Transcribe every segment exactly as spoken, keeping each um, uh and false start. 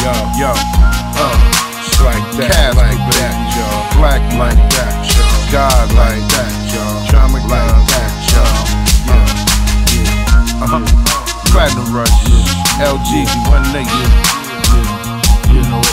yo, yo, uh, just like that, Cash like that, y'all. Black like that, y'all. God like that, y'all. Trauma like that, y'all. Yeah, yeah, uh-huh. Platinum Rush, yeah. L G, one nigga, yeah, you know it.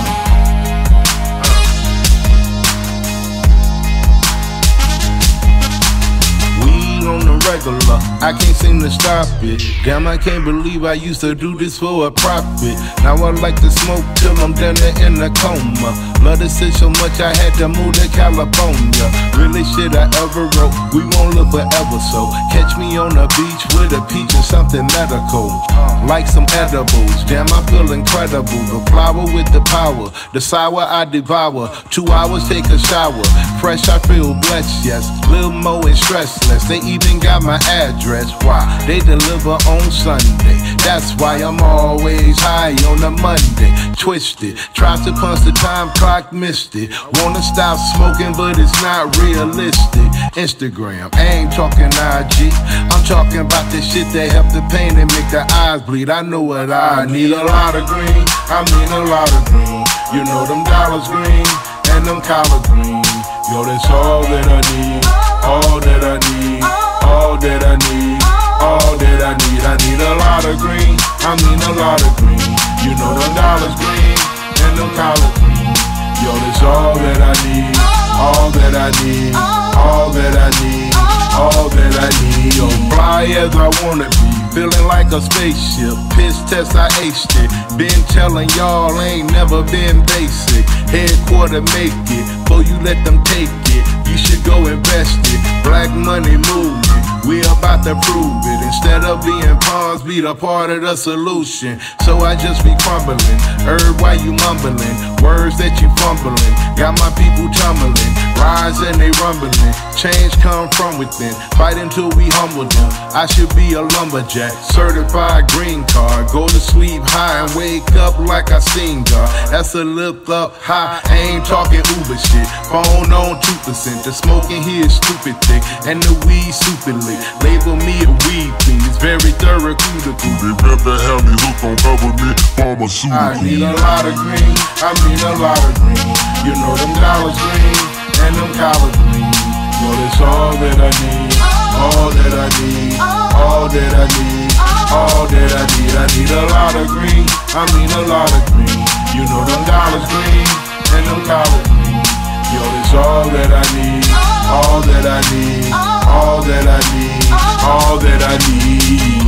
On the regular, I can't seem to stop it. Damn, I can't believe I used to do this for a profit. Now I like to smoke till I'm down there in a coma. Love the shit so much I had to move to California. Really shit I ever wrote, we won't live forever. So catch me on the beach with a peach and something medical, like some edibles. Damn, I feel incredible. The flower with the power, the sour I devour. Two hours, take a shower. Fresh, I feel blessed, yes. Lil' Mo and stressless. They even got my address. Why? They deliver on Sunday. That's why I'm always high on a Monday. Twisted, tried to punch the time clock, missed it. Wanna stop smoking, but it's not realistic. Instagram, I ain't talking I G. I'm talking about the shit that help the pain and make the eyes bleed. I know what I need. A lot of green, I mean a lot of green. You know them dollars green and them collard green. Yo, that's all that I need, all that I need, all that I need, all that I need. I need a lot of green, I mean a lot of green. You know them dollars green and them collard green. Yo, that's all that I need, all that I need, all that I need, all that I need. Yo, fly as I wanna be, feeling like a spaceship. Piss test, I aced it. Been telling y'all ain't never been basic. Headquarter make it, before you let them take it. You should go invest it. Black money movement, we about to prove it. Instead of being pawns, be the part of the solution. So I just be crumbling. Herb, why you mumbling? Words that you fumbling. Got my people tumbling. Rise and they rumbling. Change come from within. Fight until we humble them. I should be a lumberjack, certified green card. Go to sleep high and wake up like I seen God. That's a lift up high. I ain't talking Uber shit. Phone on two percent. The smoking here is stupid thick, and the weed stupid lit. Label me a weed thing. It's very therapeutic. They never have me hooked on government pharmaceuticals. I need a lot of green. I mean a lot of green. You know them dollars green and them collard green. Yo, that's all that I need, all that I need, all that I need, all that I need. I need a lot of green, I mean a lot of green. You know them dollars green and them collard green. Yo, that's all that I need, all that I need, all that I need, all that I need.